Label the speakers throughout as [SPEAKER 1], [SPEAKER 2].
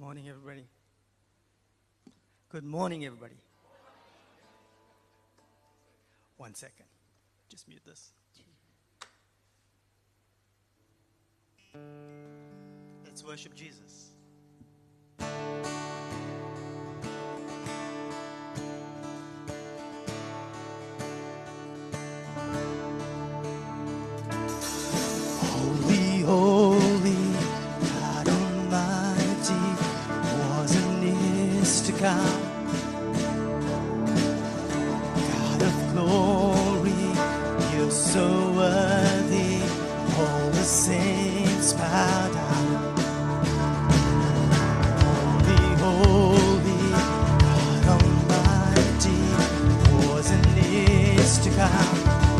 [SPEAKER 1] Morning, everybody. Good morning, everybody. 1 second. Just mute this. Let's worship Jesus. Holy, holy, God Almighty, was and is to come. God of glory, you're so worthy. All the saints bow down. Holy, holy, God Almighty, was and is to come.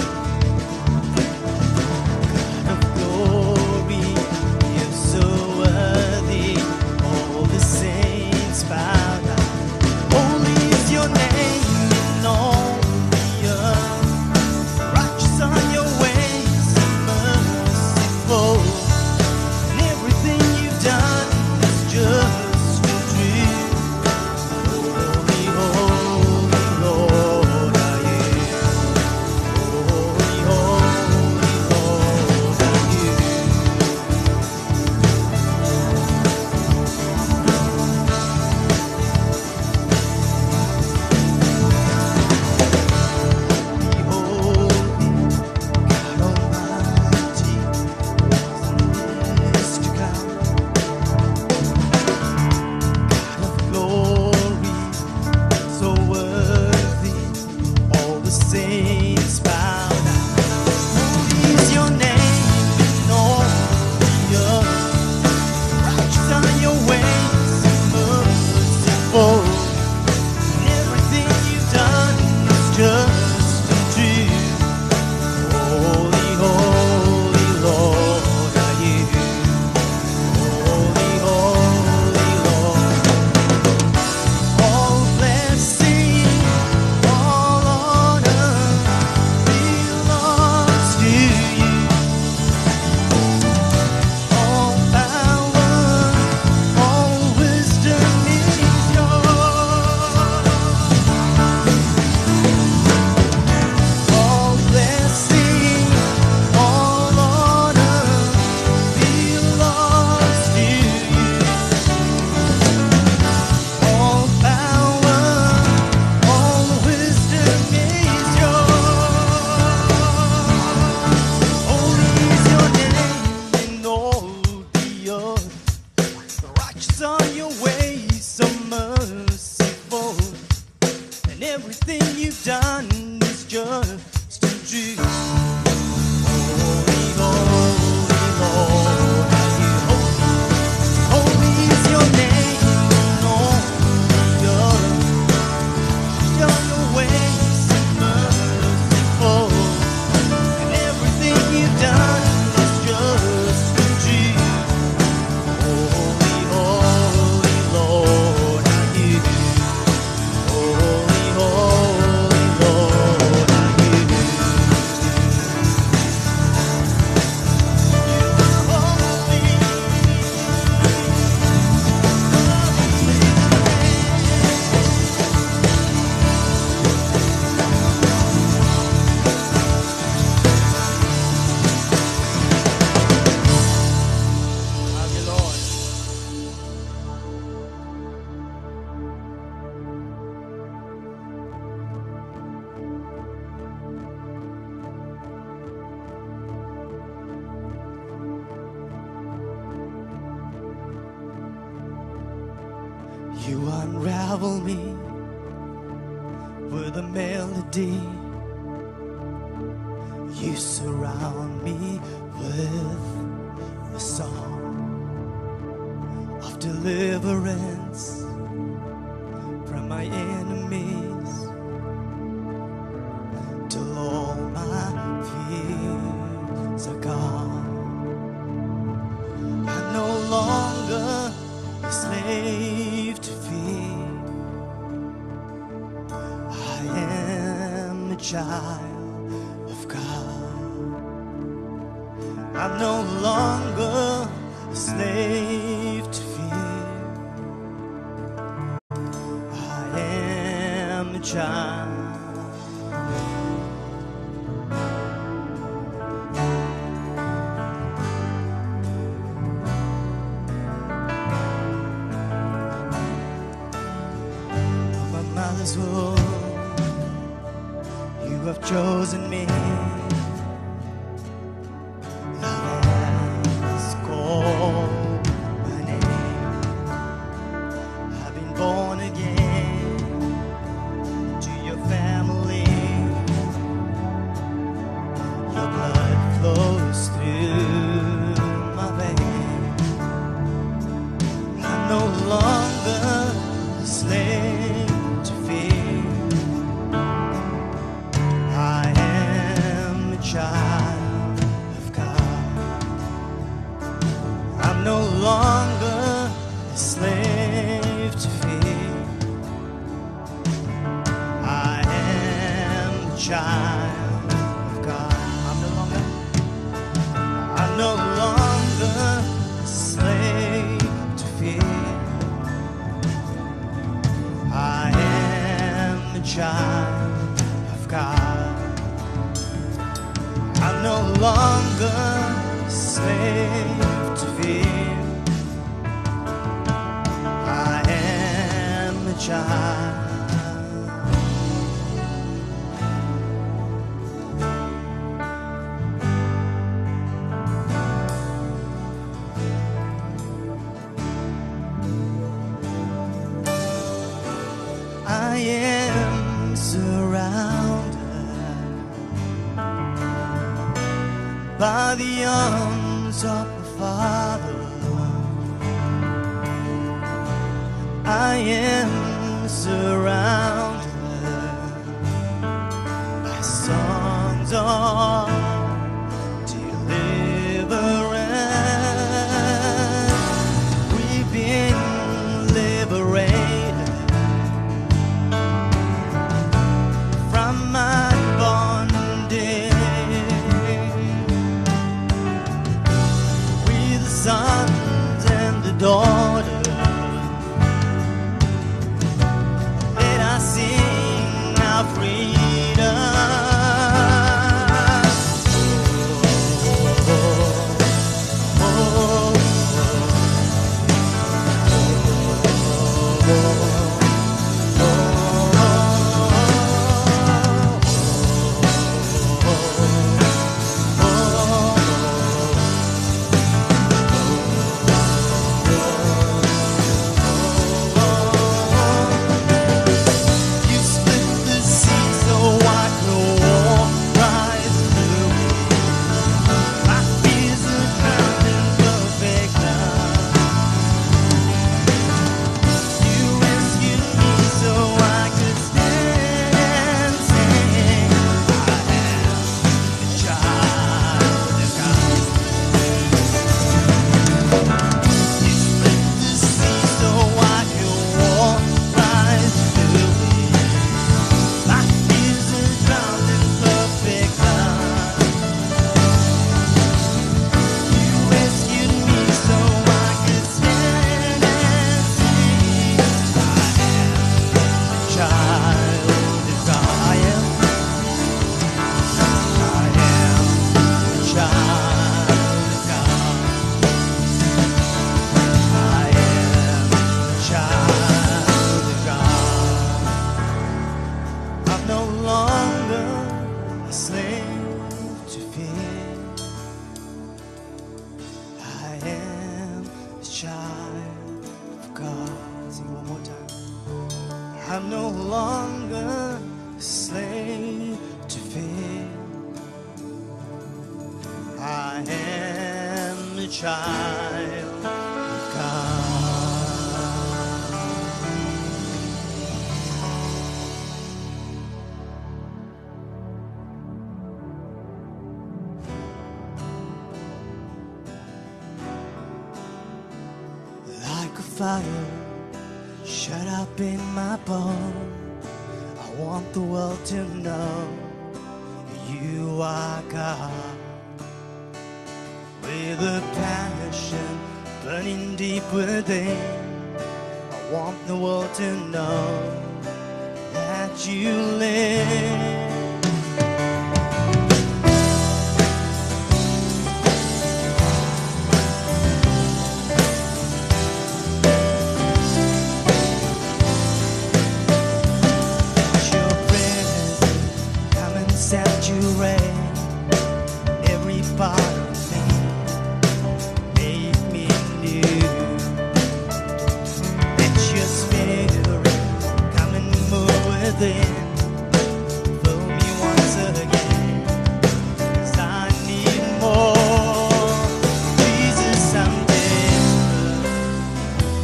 [SPEAKER 1] You unravel me with a melody. You surround me with a song of deliverance from my enemies, till all my fears are gone. I'm no longer a slave to fear. I am a child of God. I'm no longer a slave to fear. child. Mother's womb, you have chosen me. Love has called my name. I've been born again to your family. Your blood flows through my veins. I'm no longer a slave. Child of God, I'm no longer a slave to fear. I am the child of God. I'm no longer a slave to fear. I am the child of God. I'm no longer a slave to fear. I am a child. I am surrounded by the arms of the Father. I am surrounded by songs of deliverance. We've been liberated from my bondage. Sons and the daughters, let us sing our freedom. I'm no longer a slave to fear. I am a child of God. Like a fire shut up in my bones, I want the world to know you are God. With a passion burning deep within, I want the world to know that that you live. Your presence come and saturate every part of me, make me new. Let your spirit come and move within, fill me once again, 'cause I need more. Jesus, I'm desperate.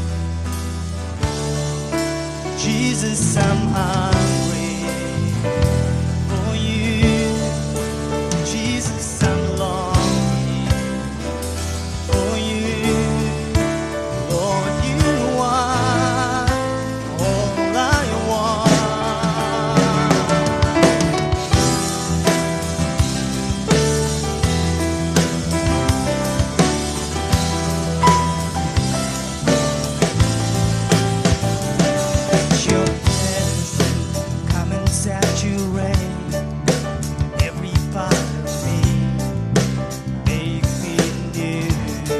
[SPEAKER 1] Jesus, I'm hungry for you. Jesus, I'm longing for you. Lord, you are all I want. Let your presence come and saturate every part of me, make me new.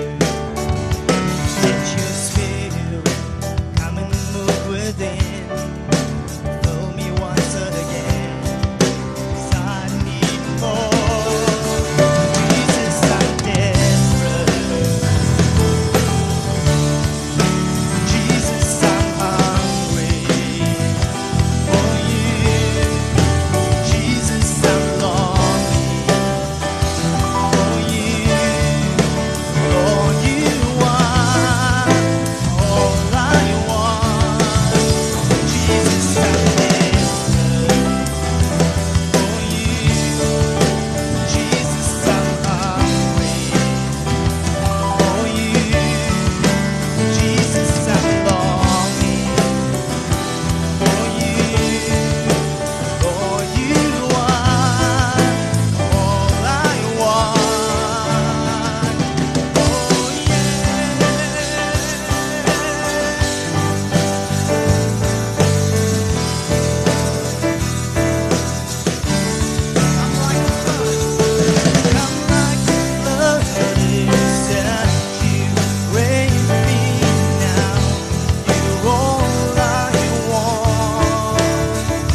[SPEAKER 1] Let your spirit come and move within, fill me once again, 'cause I need more. Jesus, I'm desperate. Jesus, I'm hungry for you. Jesus, I'm longing for you. Lord, you are all I want. Jesus, I'm desperate for you. Jesus, I'm hungry for you. Jesus, I'm longing for you. Lord, you are all I want. Oh yeah. Come like a flood, come like a flood, saturate me now. You're all I want.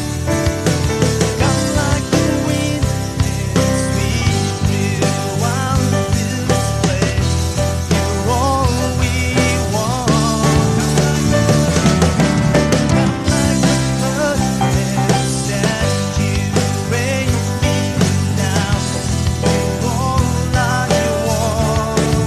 [SPEAKER 1] Come like the wind and sweep throughout this place. You're all we want. Come like a flood and saturate me now. You're all I want.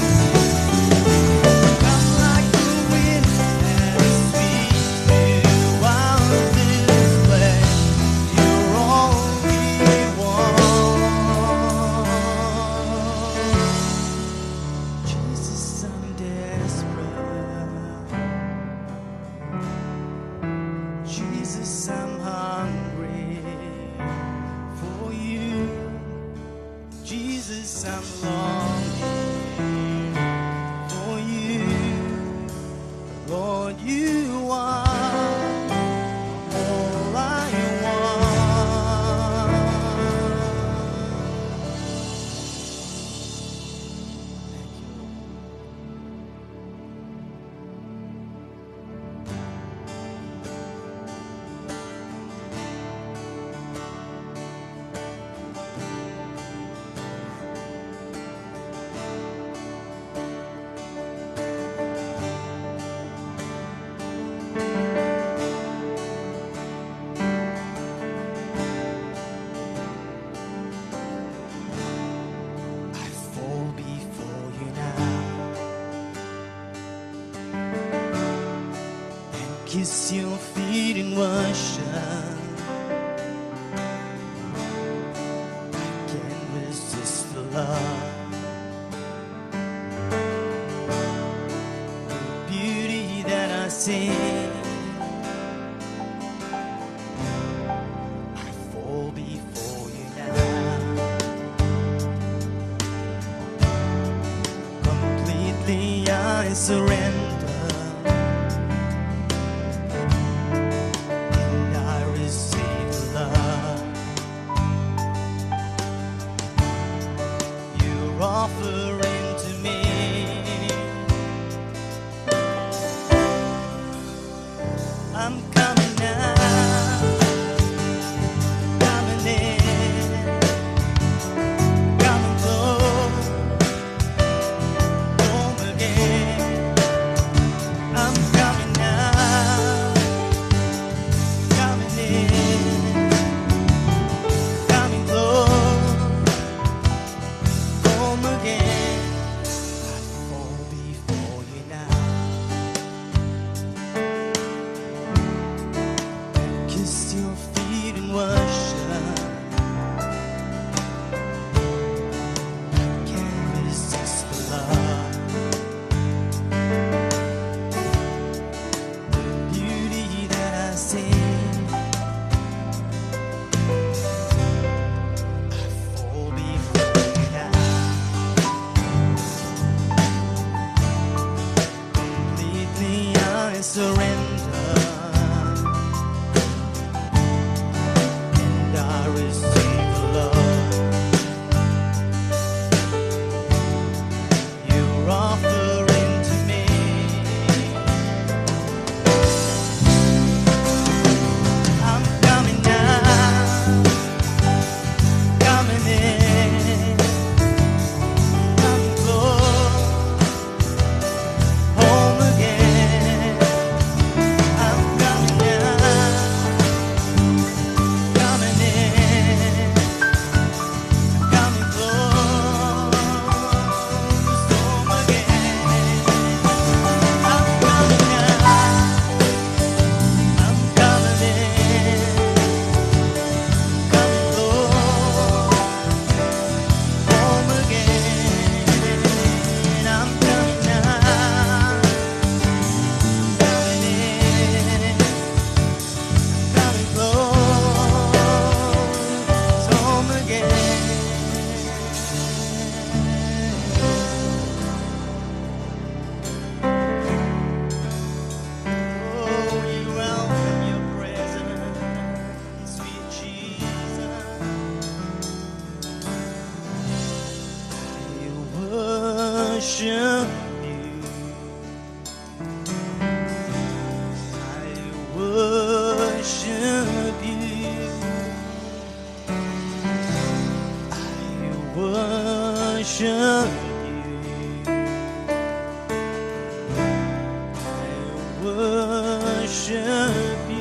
[SPEAKER 1] Come like the wind and sweep throughout this place. You're all we want. Jesus, I'm desperate. Jesus, I'm hungry for you. Jesus, I'm longing for you. Lord, you are all I want. Thank you, Lord. I fall before you now and kiss your feet in worship. I can't resist the love, the beauty that I see. I fall before you now, completely I surrender, and I receive worship you. I worship you. I worship you. I worship you.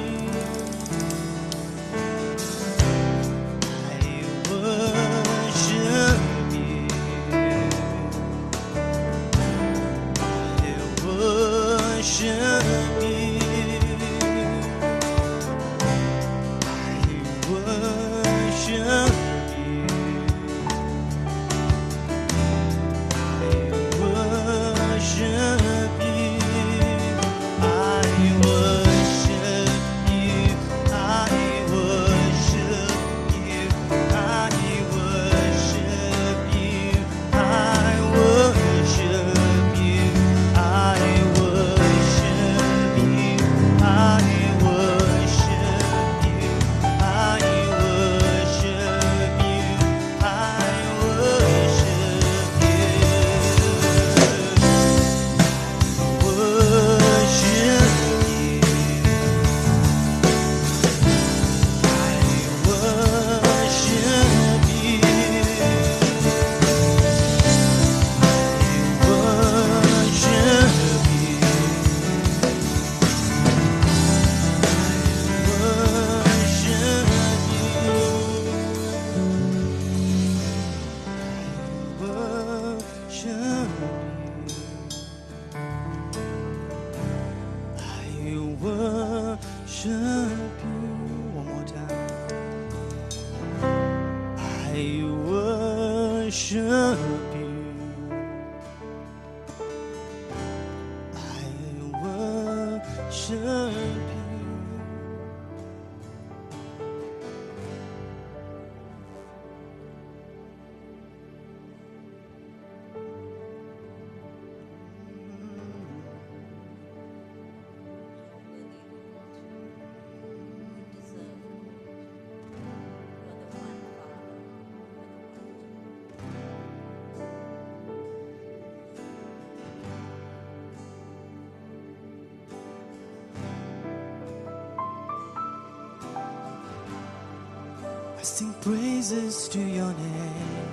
[SPEAKER 2] I sing praises to your name,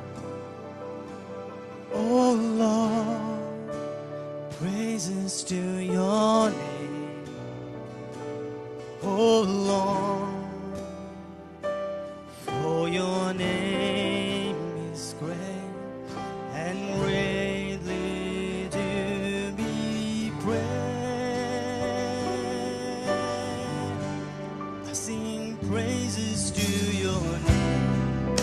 [SPEAKER 2] oh Lord, praises to your name, oh Lord, for your name is great and greatly to be praised. I sing praises to your name,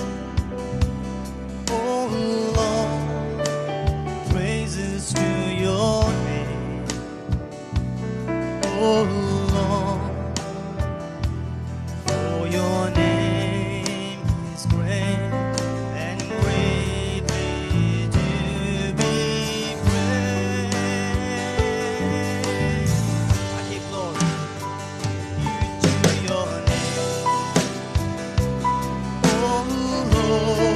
[SPEAKER 2] oh Lord, praises to your name, oh Lord, for your name is great and greatly to be praised. I give glory you to your name, oh Lord.